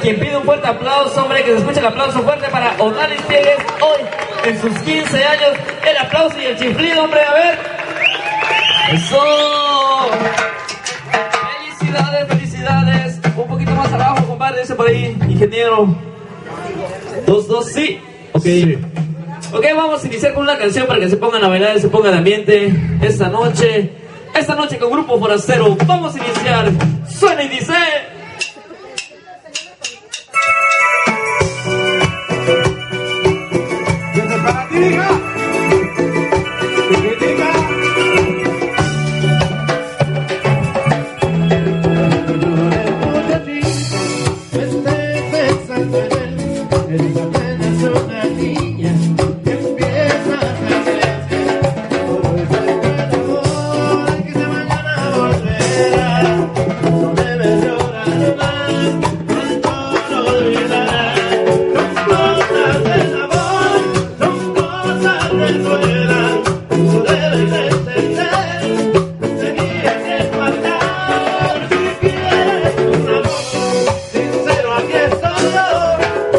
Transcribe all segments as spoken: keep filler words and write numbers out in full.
quien pide un fuerte aplauso, hombre, que se escuche el aplauso fuerte para Odalis Piegues, hoy en sus quince años. El aplauso y el chiflido, hombre, a ver. ¡Eso! Felicidades, felicidades. Un poquito más abajo, compadre, ese por ahí, ingeniero. Dos, dos, sí. Ok. Sí. Ok, vamos a iniciar con una canción para que se pongan a bailar, se pongan de ambiente esta noche. Esta noche con Grupo Forastero. Vamos a iniciar. Suena y dice... Desde para ti, hija. Chiquitica. Eres apenas una niña que empieza a crecer. Todo es el amor que de mañana volverá. No debes llorar más, pronto lo olvidarás. Son cosas del amor, son cosas del fuera. No debes entender, tenía que faltar. Si quieres un amor sincero, aquí estoy yo.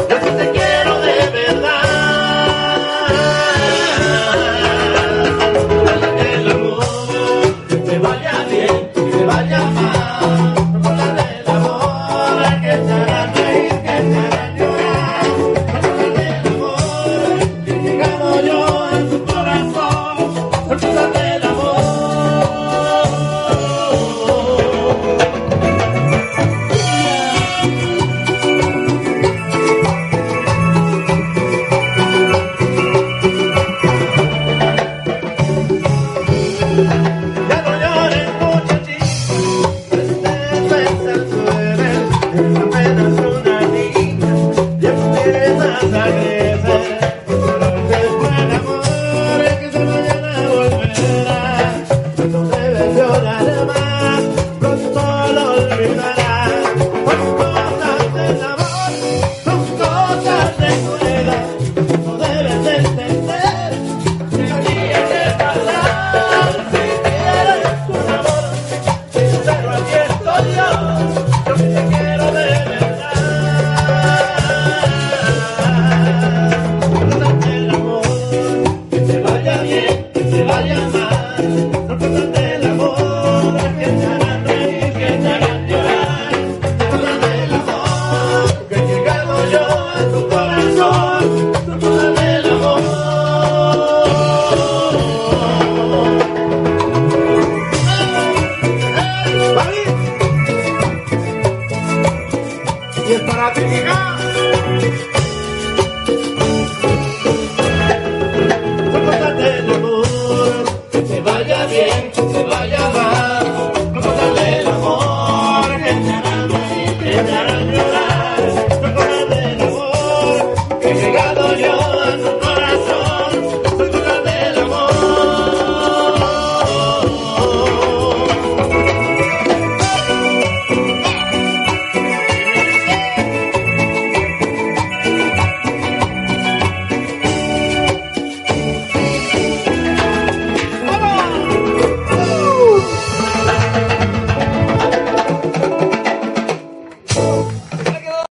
Y es para ti, hija. Son cosas del amor, que te vaya bien, que te vaya mal.